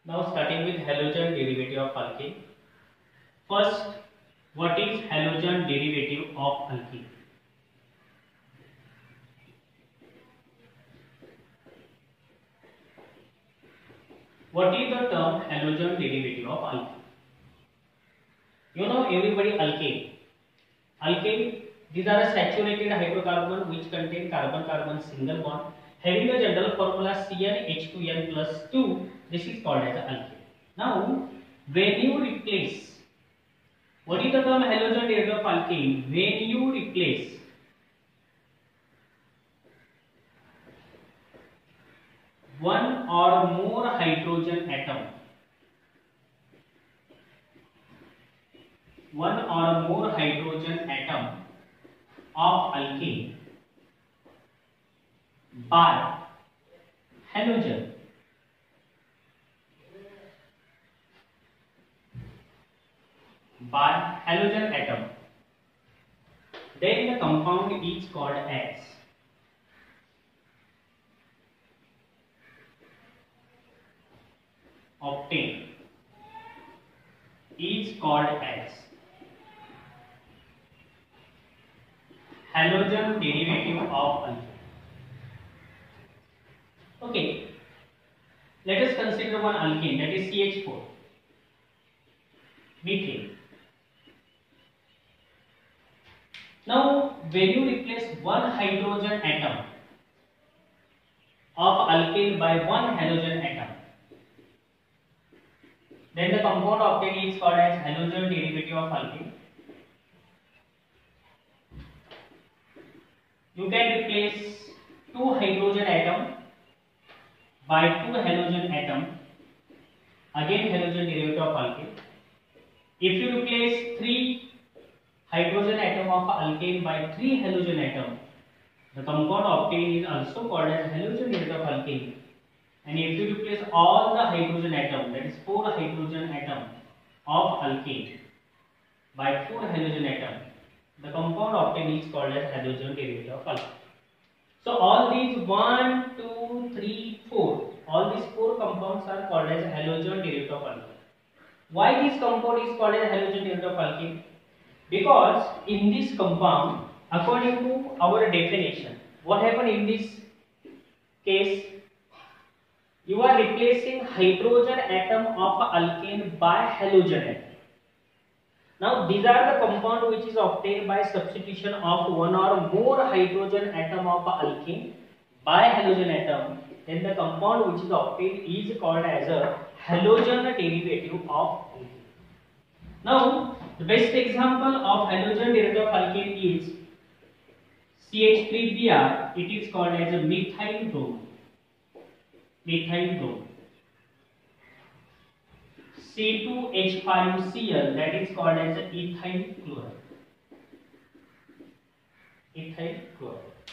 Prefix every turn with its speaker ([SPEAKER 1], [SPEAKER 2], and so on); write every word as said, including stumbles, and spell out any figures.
[SPEAKER 1] Now starting with halogen derivative of alkene. First, what is halogen derivative of alkene? What is the term halogen derivative of alkene? You know everybody alkane. Alkane, these are a saturated hydrocarbon which contain carbon-carbon single bond having the general formula C n H two n plus two. This is called as alkane. Now, when you replace, what is the term halogen derivative of alkane? When you replace one or more hydrogen atom, one or more hydrogen atom of alkane by halogen, by halogen atom, then the compound is called as obtained, is called as halogen derivative of alkane. Okay, let us consider one alkane, that is C H four, methane. Now, when you replace one hydrogen atom of alkane by one halogen atom, then the compound obtained is called as halogen derivative of alkane. You can replace two hydrogen atom by two halogen atom, again halogen derivative of alkane. If you replace three hydrogen atom of alkane by three halogen atom, the compound obtained is also called as halogen derivative of alkane. And if you replace all the hydrogen atom, that is four hydrogen atom of alkane by four halogen atom, the compound obtained is called as halogen derivative of alkane. So all these one, two, three, four, all these four compounds are called as halogen derivative of alkane. Why this compound is called as halogen derivative of alkane? Because in this compound, according to our definition, what happened in this case? You are replacing hydrogen atom of alkane by halogen atom. Now these are the compound which is obtained by substitution of one or more hydrogen atom of alkane by halogen atom. Then the compound which is obtained is called as a halogen derivative of alkane. Now the best example of halogen derivative of alkane is C H three B r. It is called as a methyl bromide. Methyl bromide. C two H five C l, that is called as ethyl chloride. Ethyl chloride.